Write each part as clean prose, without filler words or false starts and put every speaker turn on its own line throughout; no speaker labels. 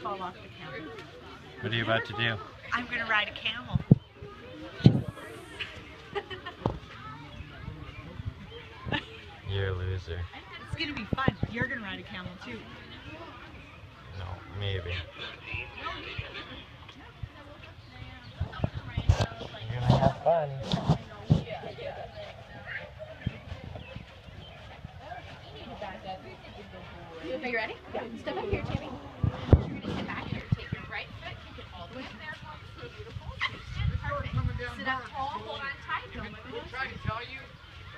fall off the camel.
What are you about to do?
I'm going to ride a camel.
You're a loser.
It's going to be fun. You're going to ride a camel too.
No, maybe. You're gonna have fun.
Are you ready? Yeah. Step up here, Tammy. You're going to sit back here. Take your right foot, kick it all the way up there. Beautiful. Perfect. Sit up tall, hold on tight. Don't move.
I'm trying to tell you.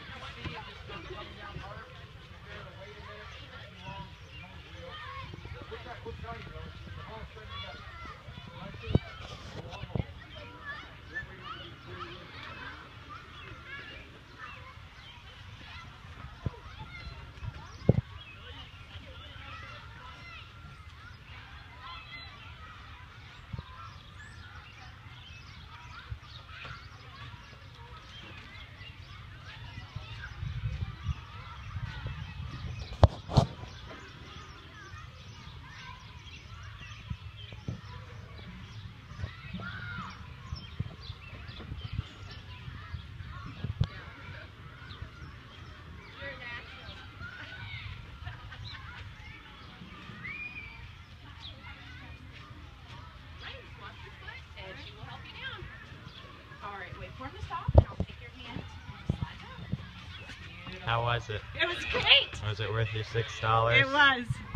For him to stop, and I'll take your hand and slide down.
How was it?
It was great.
Was it worth your $6?
It was.